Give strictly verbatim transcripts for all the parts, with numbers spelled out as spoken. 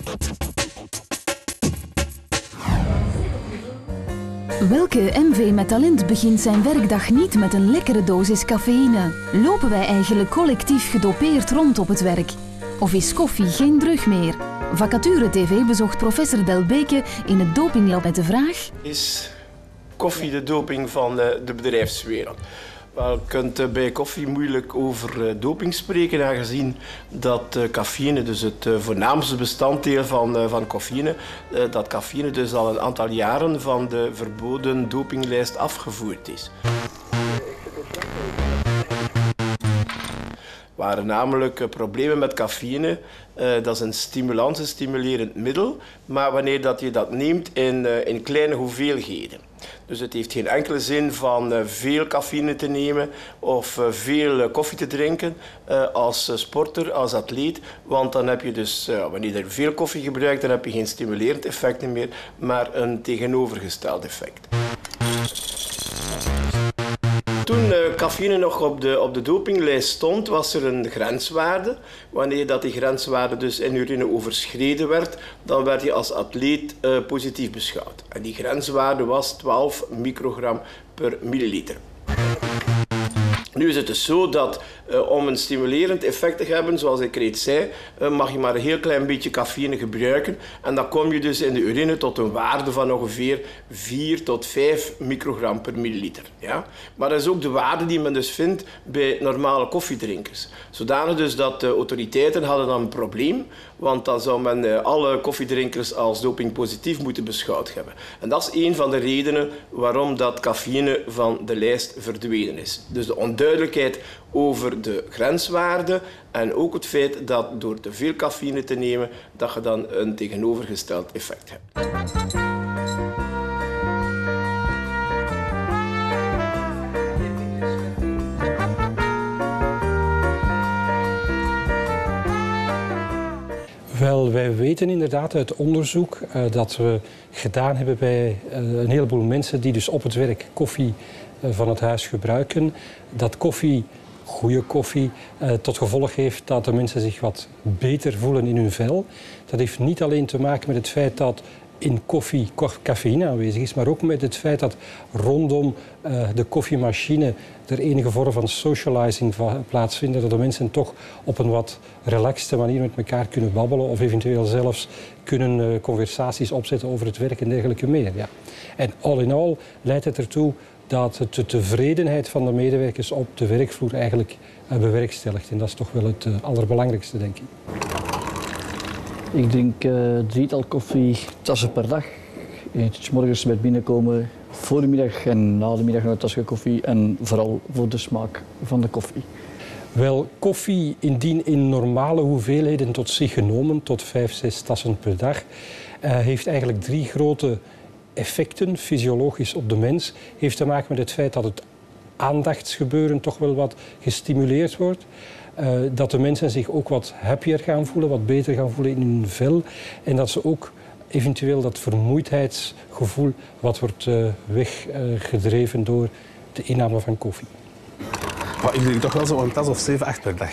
Welke M V met talent begint zijn werkdag niet met een lekkere dosis cafeïne? Lopen wij eigenlijk collectief gedopeerd rond op het werk? Of is koffie geen drug meer? Vacature T V bezocht professor Delbeke in het dopinglab met de vraag: is koffie de doping van de bedrijfswereld? Wel, je kunt bij koffie moeilijk over doping spreken, aangezien dat cafeïne, dus het voornaamste bestanddeel van, van cafeïne, dat cafeïne dus al een aantal jaren van de verboden dopinglijst afgevoerd is. Er waren namelijk problemen met cafeïne. Uh, dat is een stimulans, een stimulerend middel, maar wanneer dat je dat neemt in, uh, in kleine hoeveelheden. Dus het heeft geen enkele zin van uh, veel cafeïne te nemen of uh, veel uh, koffie te drinken uh, als uh, sporter, als atleet, want dan heb je dus, uh, wanneer je veel koffie gebruikt, dan heb je geen stimulerend effect meer, maar een tegenovergesteld effect. Toen uh, cafeïne nog op de, op de dopinglijst stond, was er een grenswaarde. Wanneer dat die grenswaarde dus in urine overschreden werd, dan werd je als atleet uh, positief beschouwd. En die grenswaarde was twaalf microgram per milliliter. Nu is het dus zo dat uh, om een stimulerend effect te hebben, zoals ik reeds zei, uh, mag je maar een heel klein beetje cafeïne gebruiken. En dan kom je dus in de urine tot een waarde van ongeveer vier tot vijf microgram per milliliter. Ja? Maar dat is ook de waarde die men dus vindt bij normale koffiedrinkers. Zodanig dus dat de autoriteiten hadden dan een probleem, want dan zou men uh, alle koffiedrinkers als dopingpositief moeten beschouwd hebben. En dat is een van de redenen waarom dat cafeïne van de lijst verdwenen is. Dus de onduidelijkheid over de grenswaarde en ook het feit dat door te veel cafeïne te nemen, dat je dan een tegenovergesteld effect hebt. Wel, wij weten inderdaad uit onderzoek uh, dat we gedaan hebben bij uh, een heleboel mensen die dus op het werk koffie uh, van het huis gebruiken, dat koffie, goede koffie, uh, tot gevolg heeft dat de mensen zich wat beter voelen in hun vel. Dat heeft niet alleen te maken met het feit dat in koffie cafeïne aanwezig is, maar ook met het feit dat rondom uh, de koffiemachine er enige vorm van socializing plaatsvindt, dat de mensen toch op een wat relaxte manier met elkaar kunnen babbelen of eventueel zelfs kunnen uh, conversaties opzetten over het werk en dergelijke meer. Ja. En all in all leidt het ertoe dat het de tevredenheid van de medewerkers op de werkvloer eigenlijk uh, bewerkstelligt. En dat is toch wel het uh, allerbelangrijkste, denk ik. Ik drink uh, drietal koffietassen per dag. Eentje 's morgens met binnenkomen, voor de middag en na de middag nog een tasje koffie. En vooral voor de smaak van de koffie. Wel, koffie indien in normale hoeveelheden tot zich genomen, tot vijf, zes tassen per dag, uh, heeft eigenlijk drie grote effecten fysiologisch op de mens. Heeft te maken met het feit dat het aandachtsgebeuren toch wel wat gestimuleerd wordt. Uh, dat de mensen zich ook wat happier gaan voelen, wat beter gaan voelen in hun vel. En dat ze ook eventueel dat vermoeidheidsgevoel wat wordt uh, weggedreven uh, door de inname van koffie. Maar ik drink toch wel zo'n tas of zeven, acht per dag.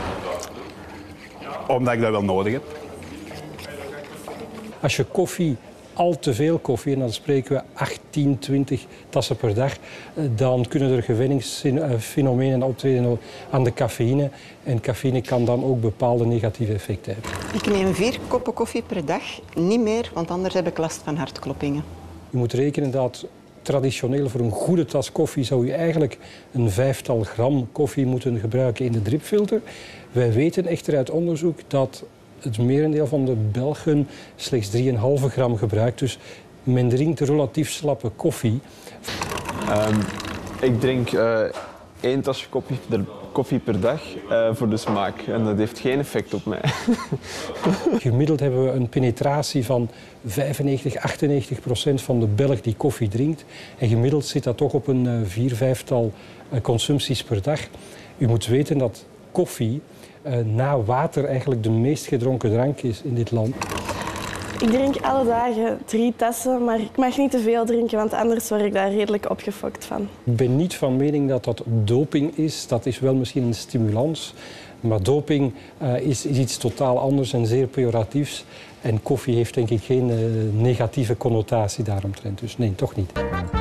Omdat ik dat wel nodig heb. Als je koffie, al te veel koffie, en dan spreken we achttien, twintig tassen per dag, dan kunnen er gewenningsfenomenen optreden aan de cafeïne. En cafeïne kan dan ook bepaalde negatieve effecten hebben. Ik neem vier koppen koffie per dag, niet meer, want anders heb ik last van hartkloppingen. Je moet rekenen dat traditioneel voor een goede tas koffie zou je eigenlijk een vijftal gram koffie moeten gebruiken in de dripfilter. Wij weten echter uit onderzoek dat het merendeel van de Belgen slechts drie komma vijf gram gebruikt. Dus men drinkt relatief slappe koffie. Um, ik drink uh, één tasje koffie per, koffie per dag uh, voor de smaak. En dat heeft geen effect op mij. Gemiddeld hebben we een penetratie van vijfennegentig, achtennegentig procent van de Belg die koffie drinkt. En gemiddeld zit dat toch op een uh, vier, vijftal uh, consumpties per dag. U moet weten dat koffie uh, na water eigenlijk de meest gedronken drank is in dit land. Ik drink alle dagen drie tassen, maar ik mag niet te veel drinken, want anders word ik daar redelijk opgefokt van. Ik ben niet van mening dat dat doping is. Dat is wel misschien een stimulans. Maar doping uh, is, is iets totaal anders en zeer pejoratiefs. En koffie heeft denk ik geen uh, negatieve connotatie daaromtrent. Dus nee, toch niet.